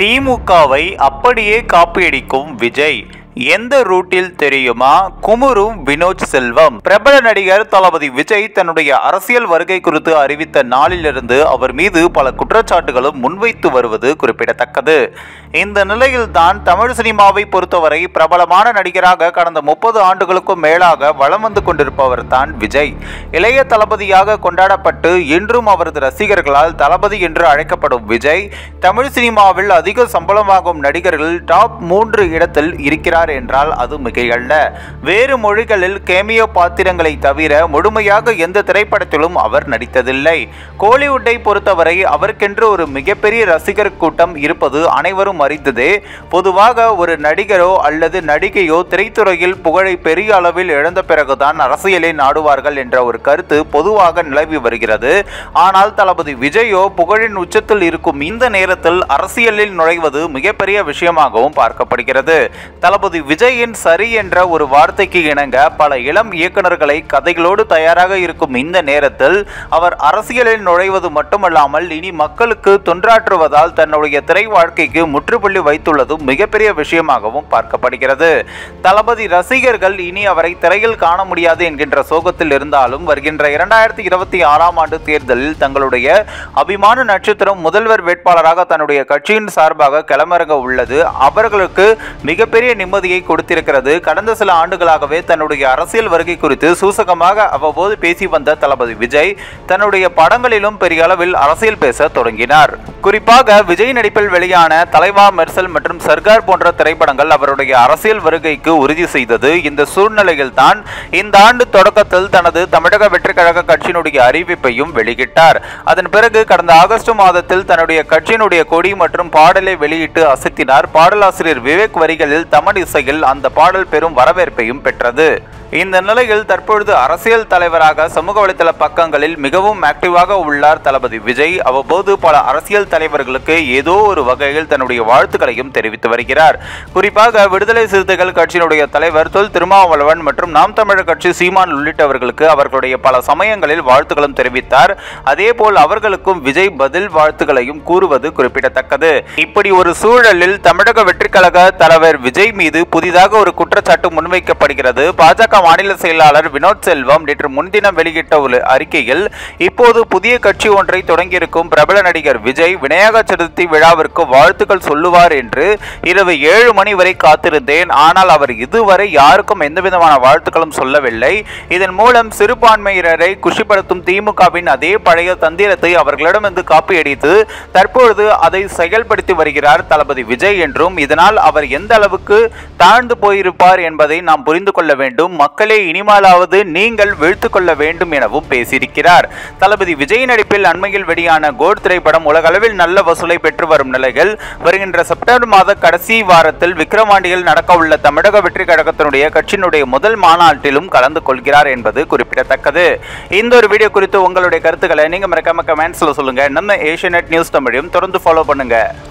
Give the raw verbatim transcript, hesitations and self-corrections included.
திமுகவை அப்படியே காப்பியடிக்கும் விஜய். எந்த ரூட்டில் தெரியுமா? குமுறும் வினோத் செல்வம். பிரபல நடிகர் தளபதி விஜய் தன்னுடைய அரசியல் வருகை குறித்து அறிவித்த நாளிலிருந்து அவர் மீது பல குற்றச்சாட்டுகளும் முன்வைத்து வருவது குறிப்பிடத்தக்கது. இந்த நிலையில் தான் தமிழ் சினிமாவை பொறுத்தவரை பிரபலமான நடிகராக கடந்த முப்பது ஆண்டுகளுக்கும் மேலாக வலம் வந்து கொண்டிருப்பவர் தான் விஜய். இளைய தளபதியாக கொண்டாடப்பட்டு இன்றும் அவரது ரசிகர்களால் தளபதி என்று அழைக்கப்படும் விஜய் தமிழ் சினிமாவில் அதிக சம்பளமாகும் நடிகர்கள் டாப் மூன்று இடத்தில் இருக்கிறார் என்றால் அது மிகையல்ல. வேறு மொழிகளில் கேமியோ பாத்திரங்களை தவிர முழுமையாக எந்த திரைப்படத்திலும் அவர் நடித்ததில்லை. கோலிவுட்டை பொறுத்தவரை அவருக்கென்று ஒரு மிகப்பெரிய ரசிகர் கூட்டம் இருப்பது அனைவரும் அறிந்ததே. பொதுவாக ஒரு நடிகரோ அல்லது நடிகையோ திரைத்துறையில் புகழை பெரிய அளவில் இழந்த பிறகுதான் அரசியலை நாடுவார்கள் என்ற ஒரு கருத்து பொதுவாக நிலவி வருகிறது. ஆனால் தளபதி விஜயோ புகழின் உச்சத்தில் இருக்கும் இந்த நேரத்தில் அரசியலில் நுழைவது மிகப்பெரிய விஷயமாகவும் பார்க்கப்படுகிறது. தளபதி விஜயின் சரி என்ற ஒரு வார்த்தைக்கு இணங்க பல இளம் இயக்குநர்களை கதைகளோடு தயாராக இருக்கும் இந்த நேரத்தில் அவர் அரசியலில் நுழைவது மட்டுமல்லாமல் இனி மக்களுக்கு தொண்டாற்றுவதால் தன்னுடைய திரை வாழ்க்கைக்கு முற்றுப்புள்ளி வைத்துள்ளதும் மிகப்பெரிய விஷயமாகவும் பார்க்கப்படுகிறது. தளபதி ரசிகர்கள் இனி அவரை திரையில் காண முடியாது என்கின்ற சோகத்தில் இருந்தாலும் வருகின்ற இரண்டாயிரத்தி இருபத்தி ஆறாம் ஆண்டு தேர்தலில் தங்களுடைய அபிமான நட்சத்திரம் முதல்வர் வேட்பாளராக தன்னுடைய கட்சியின் சார்பாக களமிறங்க உள்ளது அவர்களுக்கு மிகப்பெரிய நிம்மதியை கொடுத்திருக்கிறது. கடந்த சில ஆண்டுகளாகவே தன்னுடைய அரசியல் வருகை குறித்து சூசகமாக அவ்வப்போது பேசி வந்த தளபதி விஜய் தன்னுடைய படங்களிலும் பெரிய அளவில் அரசியல் பேச தொடங்கினார். குறிப்பாக விஜய் நடிப்பில் வெளியான தலைவா, மெர்சல் மற்றும் சர்கார் போன்ற திரைப்படங்கள் அவருடைய அரசியல் வருகைக்கு உறுதி செய்தது. இந்த சூழ்நிலையில் தான் இந்த ஆண்டு தொடக்கத்தில் தனது தமிழக வெற்றி கழக கட்சியினுடைய அறிவிப்பையும் வெளியிட்டார். அதன் பிறகு கடந்த ஆகஸ்ட் மாதத்தில் தன்னுடைய கட்சியினுடைய கொடி மற்றும் பாடலை வெளியிட்டு அசத்தினார். பாடலாசிரியர் விவேக் வரிகளில் தமன் இசையில் அந்த பாடல் பெரும் வரவேற்பையும் பெற்றது. இந்த நிலையில் தற்பொழுது அரசியல் தலைவராக சமூக வலைதள பக்கங்களில் மிகவும் ஆக்டிவாக உள்ளார் தளபதி விஜய். அவ்வப்போது பல அரசியல் தலைவர்களுக்கு ஏதோ ஒரு வகையில் தன்னுடைய வாழ்த்துக்களையும் தெரிவித்து வருகிறார். குறிப்பாக விடுதலை சிறுத்தைகள் கட்சியினுடைய தலைவர் தொல் திருமாவளவன் மற்றும் நாம் தமிழர் கட்சி சீமான் உள்ளிட்டவர்களுக்கு அவர்களுடைய பல சமயங்களில் வாழ்த்துக்களும் தெரிவித்தார். அதேபோல் அவர்களுக்கும் விஜய் பதில் வாழ்த்துக்களையும் கூறுவது குறிப்பிடத்தக்கது. இப்படி ஒரு சூழலில் தமிழக வெற்றி கழக தலைவர் விஜய் மீது புதிதாக ஒரு குற்றச்சாட்டு முன்வைக்கப்படுகிறது. பாஜக மாநில செயலாளர் வினோத் செல்வம் நேற்று முன்தினம் வெளியிட்ட ஒரு அறிக்கையில் இப்போது புதிய கட்சி ஒன்றை தொடங்கியிருக்கும் பிரபல நடிகர் விஜய் விநாயகர் சதுர்த்தி விழாவிற்கு வாழ்த்துக்கள் சொல்லுவார் என்று இரவு ஏழு மணி வரை காத்திருந்தேன். ஆனால் அவர் இதுவரை யாருக்கும் எந்தவிதமான வாழ்த்துக்களும் சொல்லவில்லை. இதன் மூலம் சிறுபான்மையினரை குஷிப்படுத்தும் திமுகவின் அதே பழைய தந்திரத்தை அவர்களிடமிருந்து காப்பியடித்து தற்பொழுது அதை செயல்படுத்தி வருகிறார் தளபதி விஜய் என்றும் இதனால் அவர் எந்த அளவுக்கு தாழ்ந்து போயிருப்பார் என்பதை நாம் புரிந்து கொள்ள வேண்டும். மக்களே இனிமேலாவது நீங்கள் வீழ்த்துக் கொள்ள வேண்டும் எனவும் பேசியிருக்கிறார். தளபதி விஜய் நடிப்பில் அண்மையில் வெளியான கோட் திரைப்படம் உலகளவில் நல்ல வசூலை பெற்று வரும் நிலையில் வருகின்ற செப்டம்பர் மாத கடைசி வாரத்தில் விக்கிரவாண்டியில் நடக்க உள்ள தமிழக வெற்றி கழகத்தினுடைய கட்சியினுடைய முதல் மாநாட்டிலும் கலந்து கொள்கிறார் என்பது குறிப்பிடத்தக்கது. இந்த ஒரு வீடியோ குறித்து உங்களுடைய கருத்துக்களை நீங்க மறக்காம கமெண்ட்ஸ்ல சொல்லுங்க. நம்ம ஏஷியநெட் நியூஸ் தமிழையும் தொடர்ந்து ஃபாலோ பண்ணுங்க.